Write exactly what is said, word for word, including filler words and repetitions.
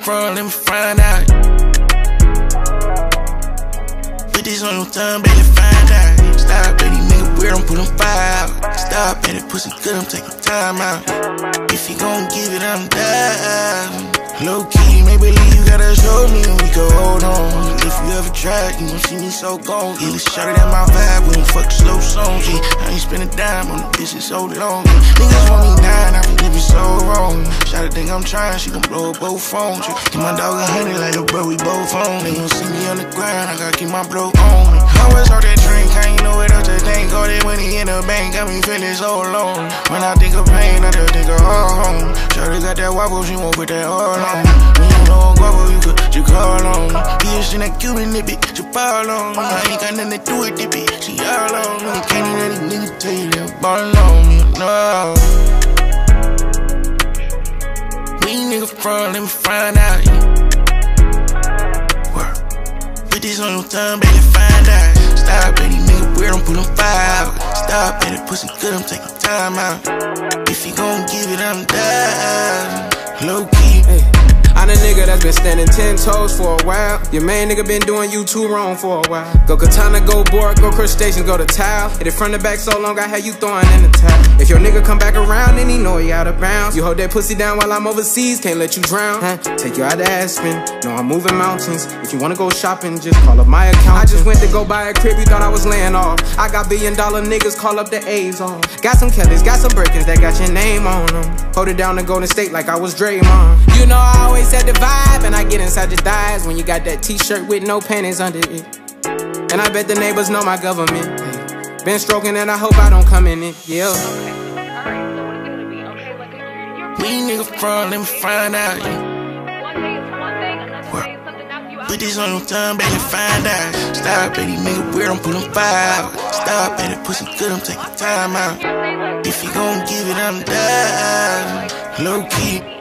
from, let me find out. Put this on your tongue, baby, find out. Stop, baby, nigga weird, I'm putting fire out. Stop, baby, pussy good, I'm taking time out. If you gon' give it, I'm down. Low key, maybe you gotta show me and we can hold on. If you ever tried, you gon' see me so gone. Yeah, let's shout it at my vibe when you fuck slow songs. Yeah, I ain't spend a dime on the bitch in so long. Yeah, niggas want me nine, I been living so wrong. Shout it, think I'm trying, she gon' blow up both phones. Yeah, give my dog a hundred like a bro, we both on. They gon' see me on the ground, I gotta keep my blow on me. I always heard that drink, I ain't know what else to think. Got it when he in the bank, got me feeling so alone. When I think of pain, I just think of home. Shawty got that wobble, she won't put that all on. When you know I'm guapo, you could, you call on me. Bitch in that Cuban nippy, you fall on me. I ain't got nothing to do with it, bitch, she all on me. Can't even let these niggas tell you that ball on me, no. We nigga from, let me find out, yeah. Work. Put this on your tongue, baby, find out. Stop, baby, nigga weird, I'm putting fire out. Stop, baby, pussy good, I'm taking time out. If you gon' give it, I'm down. Low key, hey. I'm a nigga that's been standing ten toes for a while. Your main nigga been doing you too wrong for a while. Go katana, go board, go crustacean, go to towel. Hit it from the back so long I had you throwing in the towel. If your nigga come back around, then he know he out of bounds. You hold that pussy down while I'm overseas, can't let you drown. Huh? Take you out to Aspen, no I'm moving mountains. If you wanna go shopping, just call up my account. I just went to go buy a crib, you thought I was laying off. I got billion dollar niggas, call up the A's on. Got some Kellys, got some Birkins that got your name on them. Hold it down to Golden State like I was Draymond. You know I always had the vibe, and I get inside your thighs when you got that t-shirt with no panties under it. And I bet the neighbors know my government. Hey. Been stroking and I hope I don't come in it, yeah. We nigga from, let me find out, yeah. Put this on your tongue, baby, find out. Stop, baby, nigga weird, I'm putting fire out. Stop, baby, pussy good, I'm taking time out. If you gon' give it, I'm down. Low key.